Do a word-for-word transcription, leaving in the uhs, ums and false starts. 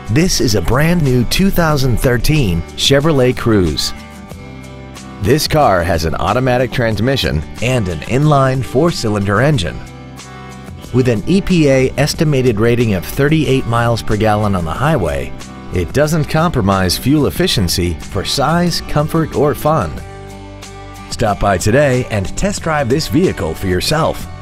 This is a brand new two thousand thirteen Chevrolet Cruze. This car has an automatic transmission and an inline four-cylinder engine. With an E P A estimated rating of thirty-eight miles per gallon on the highway, it doesn't compromise fuel efficiency for size, comfort, or fun. Stop by today and test drive this vehicle for yourself.